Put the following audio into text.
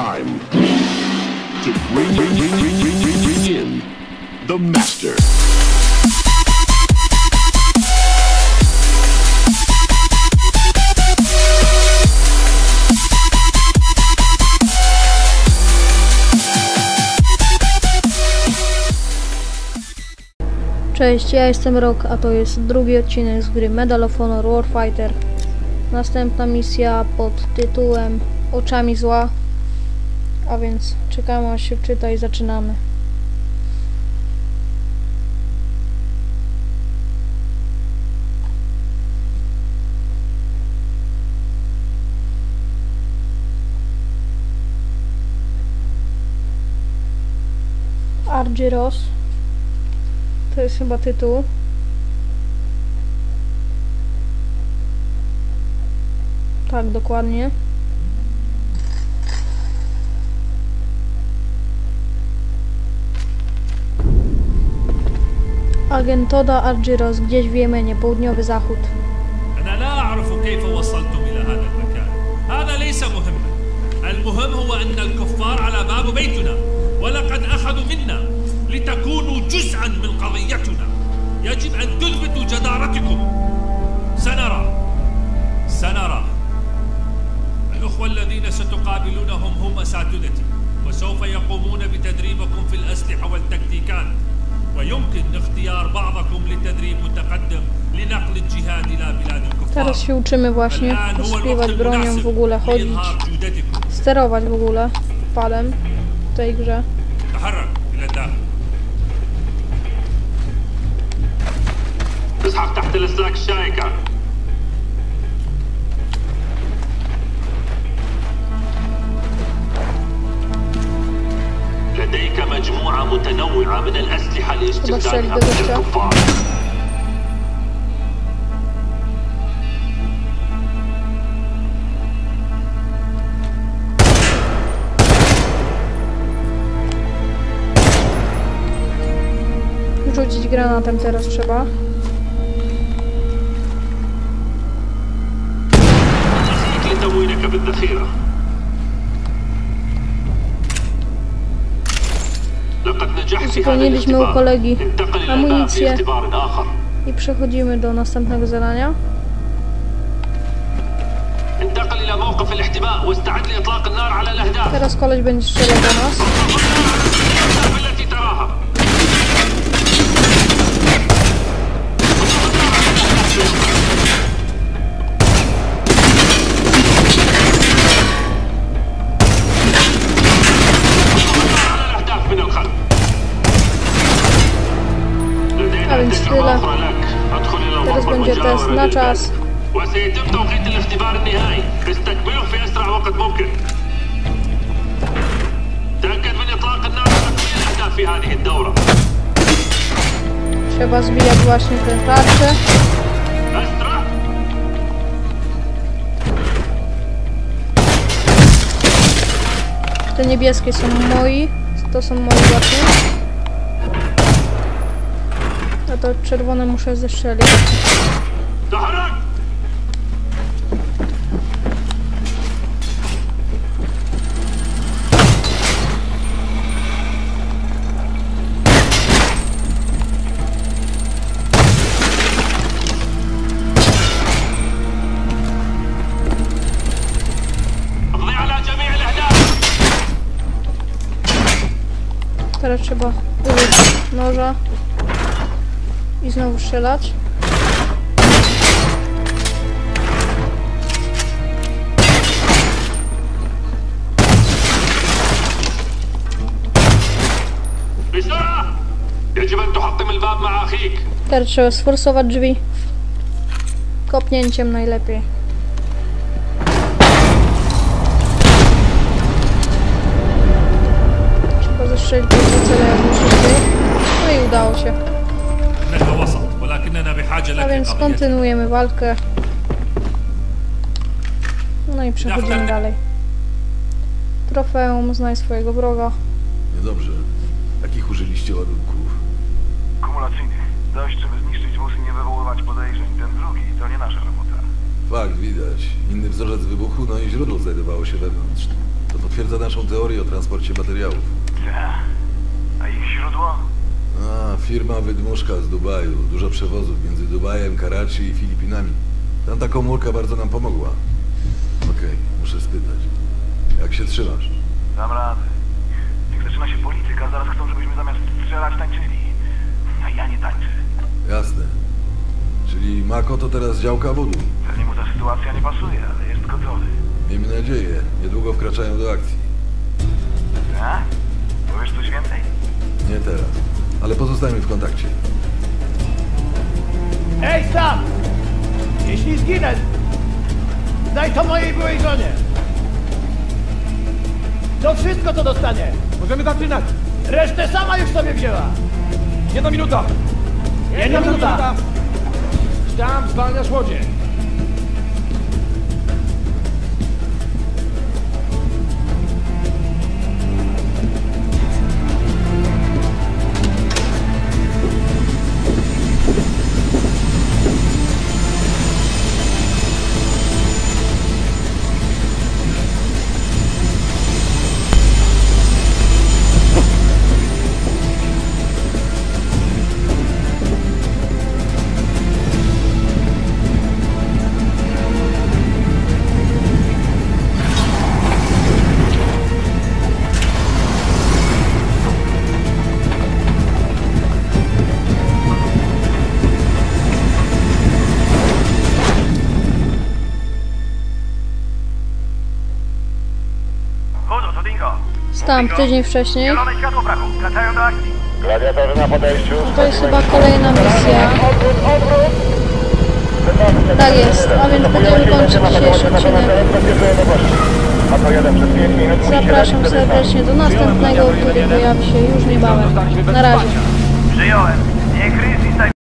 time to bring in the master. Cześć, ja jestem Rock, a to jest drugi odcinek z gry Medal of Honor Warfighter. Następna misja pod tytułem Oczami Zła. A więc czekamy, aż się wczyta i zaczynamy. Argyros. To jest chyba tytuł. Tak, dokładnie. Agent Toda Argyros, gdzieś w Jemenie, południowy zachód. أنا لا أعرف كيف وصلتم إلى هذا المكان. هذا ليس مهما. المهم هو أن الكفار على باب بيتنا ولقد أخذوا منا لتكونوا جزءا من قضيتنا. يجب أن تثبتوا جدارتكم. سنرى. الأخوة الذين ستقابلونهم هم أساتذتي وسوف يقومون بتدريبكم في الأسلحة والتكتيكات. ويمكن اختيار بعضكم لتدريب متقدم لنقل الجهاد إلى بلاد الكفار. Teraz się uczymy właśnie posługiwać bronią, w ogóle chodzić, sterować w ogóle padem w tej grze. تحرك إلى الداخل. اسحب تحت الاسلاك الشائكة. لديك مجموعة متنوعة من الأسلحة لاستخدامها ضد الكفار. Rzucić granatem teraz trzeba. لتموينك بالذخيرة. Uzupełniliśmy u kolegi amunicję i przechodzimy do następnego zadania. Teraz koleś będzie strzelał do nas. A więc tyle. Teraz będzie test na czas. وسيتم توقيت الاختبار النهائي. استكمله في أسرع وقت ممكن. تأكد من إطلاق النار على كل الأهداف في هذه الدورة. Trzeba zbijać właśnie te tarcze. أسرع. Te niebieskie są moi. To są moi właśnie. A to czerwone muszę zestrzelić. Teraz trzeba użyć noża i znowu strzelać. Teraz trzeba sforsować drzwi. Kopnięciem najlepiej. Zestrzelić do cele jak najszybciej. No i udało się. A więc kontynuujemy walkę. No i przechodzimy dalej. Trofeum, znaj swojego wroga. Niedobrze. Jakich użyliście ładunków? Kumulacyjny. Dość, żeby zniszczyć wóz i nie wywoływać podejrzeń. Ten drugi to nie nasza robota. Fakt, widać. Inny wzorzec wybuchu, no i źródło znajdowało się wewnątrz. To potwierdza naszą teorię o transporcie materiałów. A ich źródło? A, firma wydmuszka z Dubaju. Dużo przewozów między Dubajem, Karachi i Filipinami. Tamta komórka bardzo nam pomogła. Okej, muszę spytać. Jak się trzymasz? Dam radę. Jak zaczyna się polityka, zaraz chcą, żebyśmy zamiast strzelać tańczyli. A ja nie tańczę. Jasne. Czyli Mako to teraz działka wodu. Pewnie mu ta sytuacja nie pasuje, ale jest gotowy. Miejmy nadzieję. Niedługo wkraczają do akcji. Tak? Powiesz coś więcej? Nie teraz. Ale pozostajmy w kontakcie. Ej, Sam! Jeśli zginę, daj to mojej byłej żonie. To wszystko, co dostanie. Możemy zaczynać! Resztę sama już sobie wzięła. 1 minuta! 1 minuta. Tam zwalniasz łodzie! Hudo, to Dingo. Tam tydzień wcześniej. Zielone światło braku. Wracają do akcji. Gladiatorzy na podejściu. To jest chyba kolejna misja. Tak jest, a więc będziemy kończyć dzisiejszy odcinek. Zapraszam serdecznie do następnego, który pojawi się już niebawem. Na razie. Przyjąłem. Niech Chris i